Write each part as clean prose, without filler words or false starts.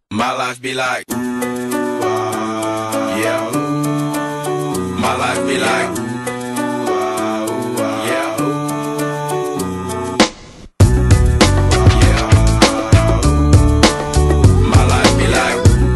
My life be like, ooh, yeah, ooh. My life be like, ooh, yeah, ooh. Yeah, ooh. My life be like,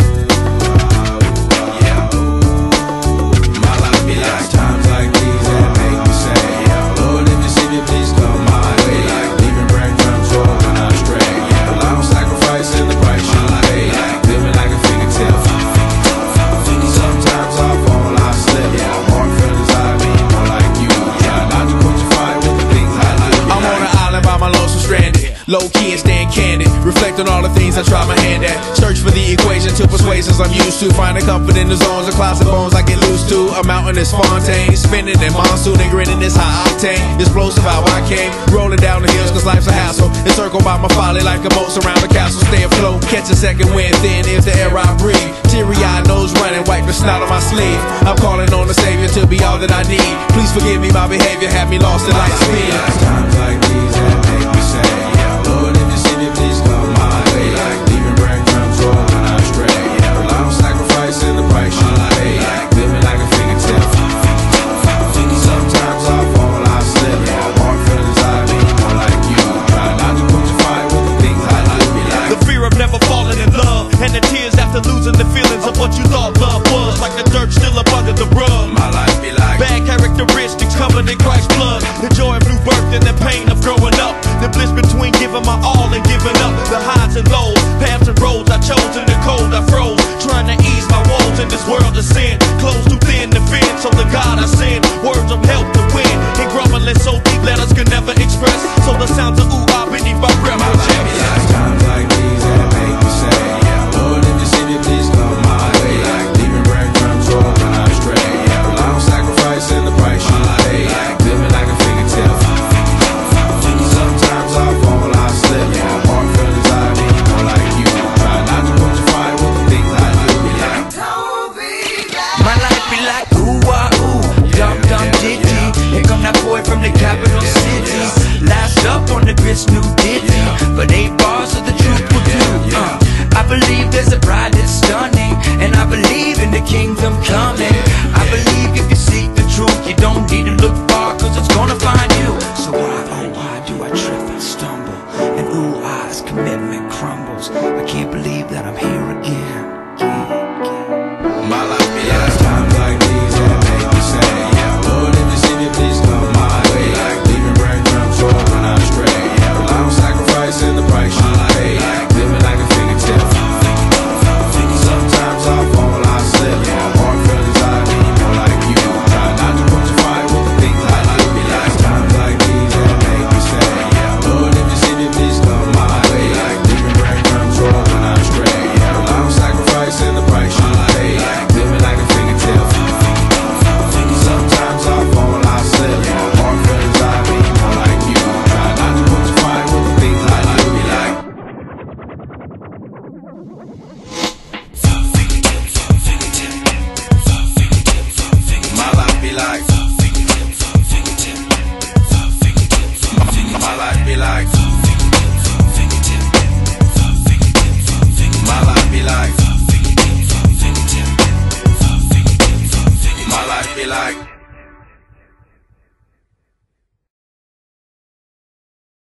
yeah, ooh. My life be like times like these that make me say, yeah, Lord, if you see me, please come my way. Like leaving breadcrumbs for when I stray. Yeah, I don't sacrifice in the price you pay. Like living like a fingertip. Sometimes I fall, I slip. Yeah, more feelings I mean, more like you. Yeah, not to quench your fire with the things I do. I'm on an island by my lonesome stranded. Low key and staying candid. Reflect on all the things I try my hand at. Search for the equation to persuasions I'm used to. Finding comfort in the zones of closet bones I get loose to. A mountain is Fontaine. Spinning in monsoon and grinning is high octane. Explosive how I came. Rolling down the hills cause life's a hassle. Encircled by my folly like a moat around the castle. Stay afloat. Catch a second wind thin is the air I breathe. Teary-eyed nose running. Wipe the snot on my sleeve. I'm calling on the Savior to be all that I need. Please forgive me my behavior. Had me lost in light speed. Times like these